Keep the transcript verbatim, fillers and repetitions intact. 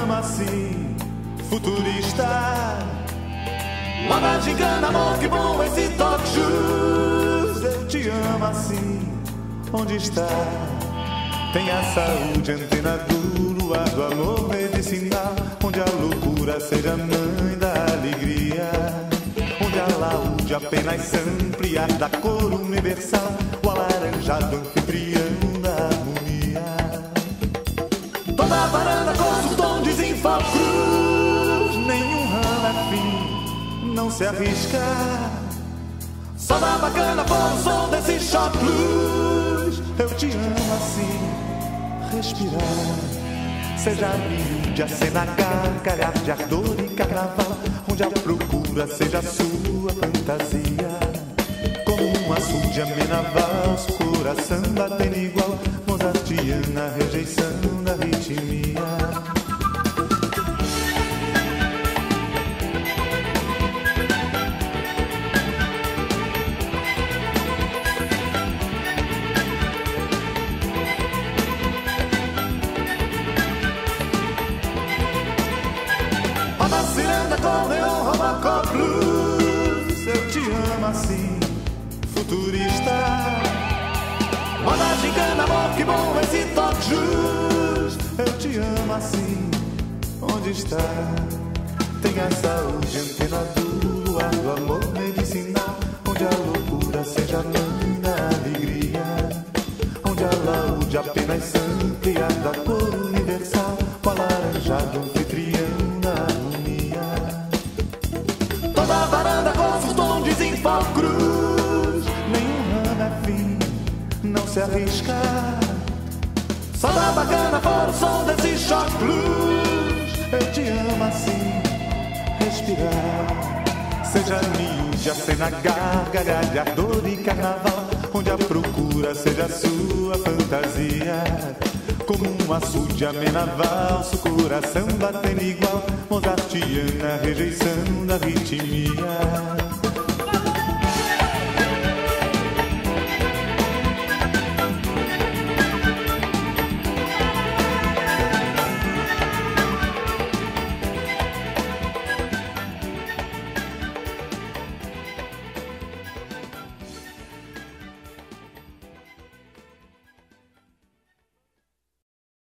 amo assim, futurista. Moda gingana, amor, que bom esse toque jus. Eu te amo assim, onde está? Tem a saúde, antena do luar do amor medicinal, onde a loucura seja mãe da alegria, onde a laude apenas se ampliar da cor universal, o alaranjado anfitrião da harmonia. Toda a varanda com os tons desinfal cruz, nenhum ramo é fim, não se arrisca. Só dá bacana por o som desse choque luz. Eu te amo assim, respirar. Seja mídia, cena, gargalhar de ardor e carnaval, onde a procura seja a sua fantasia. Como um açude amena valsa, o coração batendo igual, mozartiana, rejeição da ritmia. Ciranda, acordeon, Robocop blues. Eu te amo assim, futurista. Moda gingana, amor, que bom esse toque jus. Eu te amo assim, onde está? Tem a saúde, antena do luar do amor medicinal, onde a loucura seja a mãe da alegria, onde a laude apenas se ampliar da cor universal, o alaranjado anfitrião da harmonia. Toda a varanda com os tons desinfal cruz, nenhum ramo é fim, não se arrisca. Só dá bacana por o som desse choque blues. Eu te amo assim, respirar. Seja miúde, a cena, gargalhar, ardor e carnaval, onde a procura seja a sua fantasia. Como um açude amena valsa, o coração batendo igual, mozartiana, rejeição da ritmia.